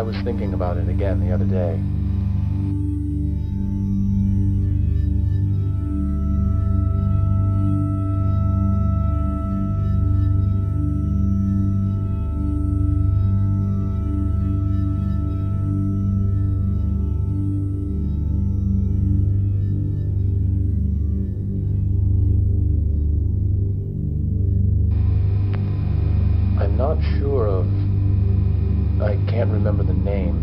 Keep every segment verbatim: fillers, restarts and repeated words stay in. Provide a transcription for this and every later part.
was thinking about it again the other day. I'm not sure of... I can't remember the name.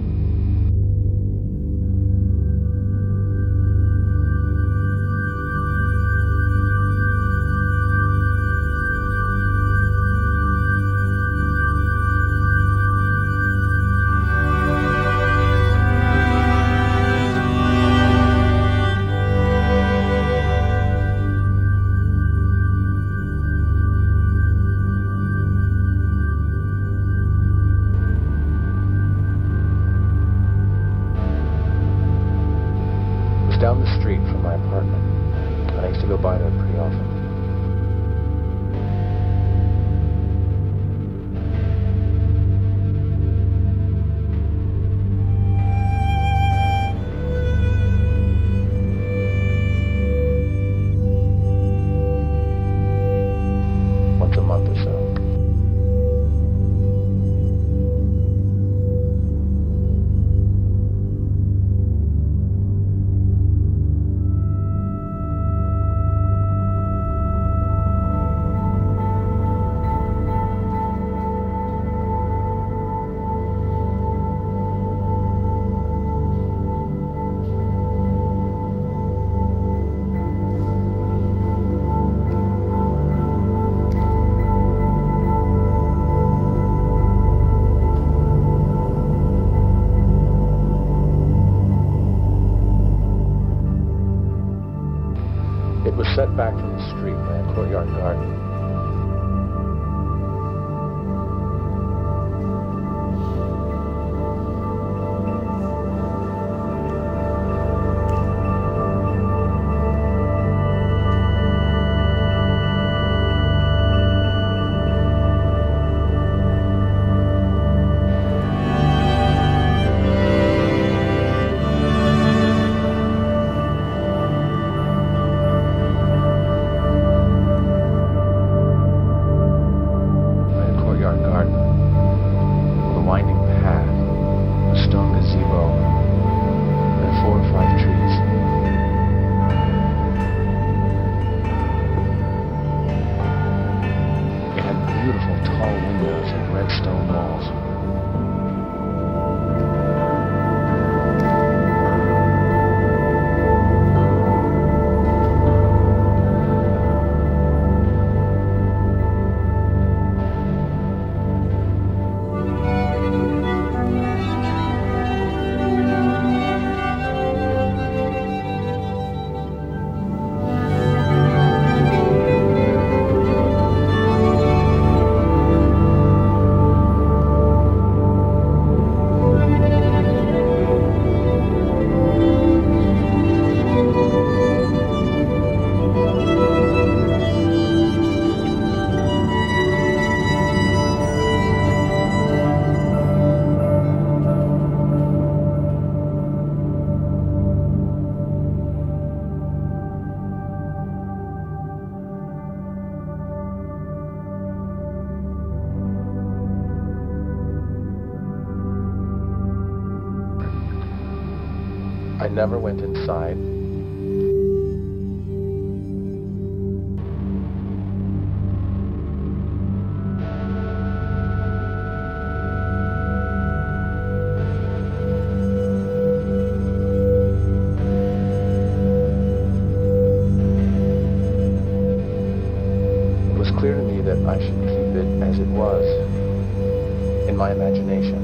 Down the street from my apartment, and I used to go by there pretty often. Once a month or so. It was set back from the street by a courtyard garden. I never went inside. It was clear to me that I should keep it as it was, in my imagination.